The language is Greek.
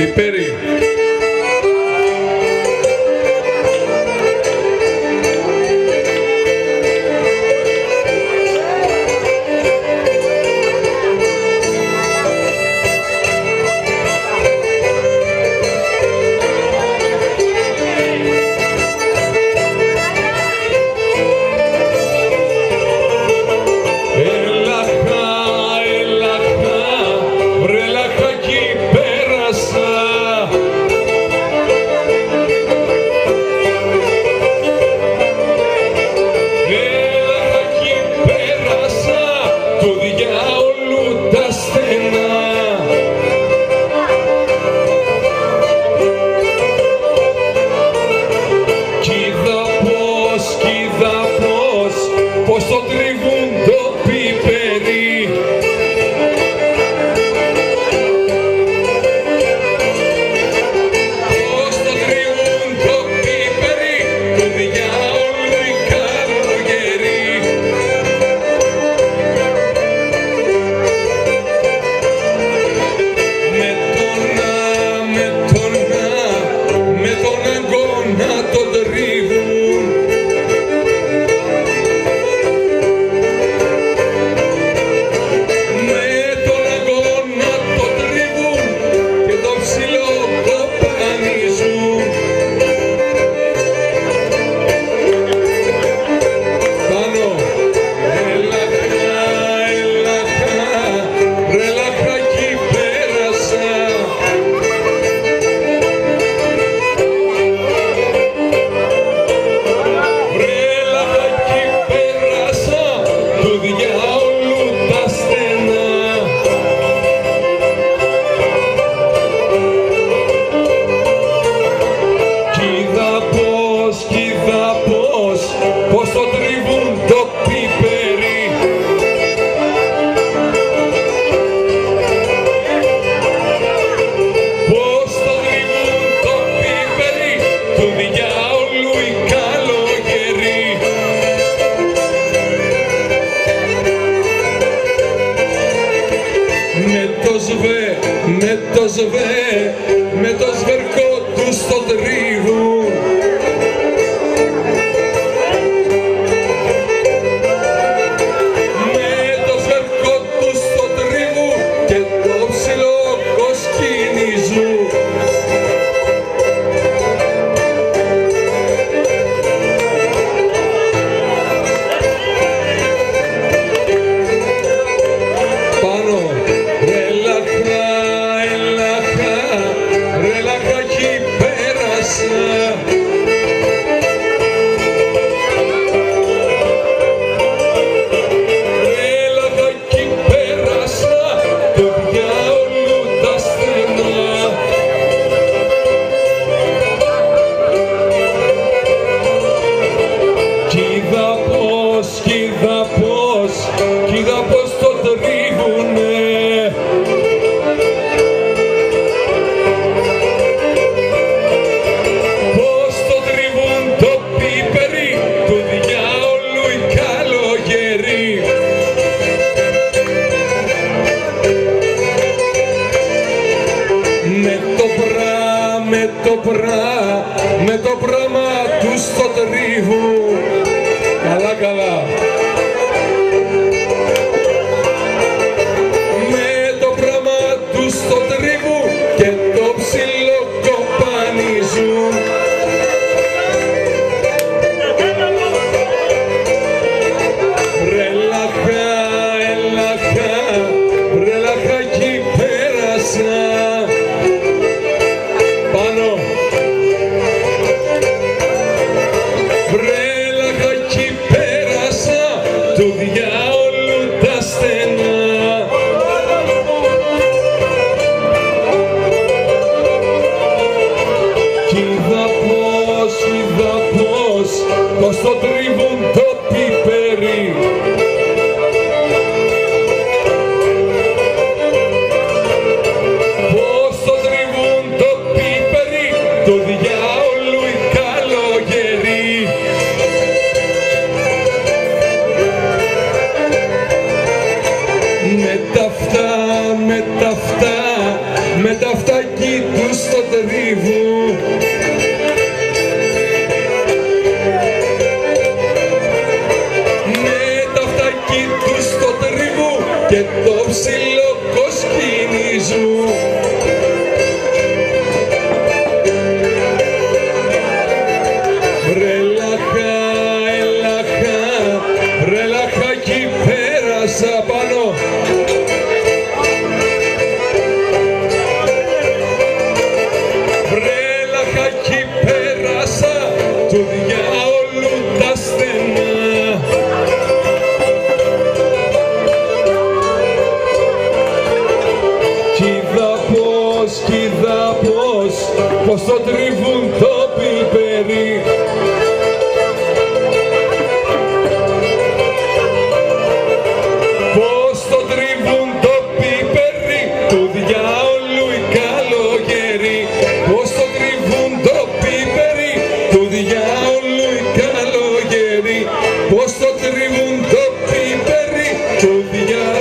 πιπέρι. Πώς το τρίβουν το πιπέρι. Πώς το τρίβουν το πιπέρι, το διάολο οι καλογεροί. Με τον αγκώνα το τρίβουν. Πώς το τρίβουν το πιπέρι. Πώς το τρίβουν το πιπέρι, του διάολου οι καλογεροί. Με το σβερκό τους το τρίβουν. Κοίτα πως το τρίβουνε. Πως το τρίβουν το πιπέρι, του διάολου οι καλογεροί. Με το πράμα τους το τρίβουν. Καλά, καλά. Με το πράμα τους το τρίβουν και το ψηλό κοπανίζουν. Ρε λαχάκι πέρασα πάνω. Του διάολου τα στενά. Κοίτα πως το τρίβουν το πιπέρι. Πως το τρίβουν το πιπέρι, το διάολου οι καλογεροί. με τα φτάκι τους στο τρίβουν. Με τα φτάκι τους στο τρίβουν και το ψηλό κοσκινίζουν. Βρελάχα κι πέρασα πάνω. Βρελάχα κι πέρασα του διάολου τα στενά. Κοίτα πως το τρίβουν το πιπέρι. Πως το τρίβουν το πιπέρι του διάολου η καλογέρι. Πως το τρίβουν το πιπέρι του διάολου η καλογέρι. Πως το τρίβουν το πιπέρι του διάολου.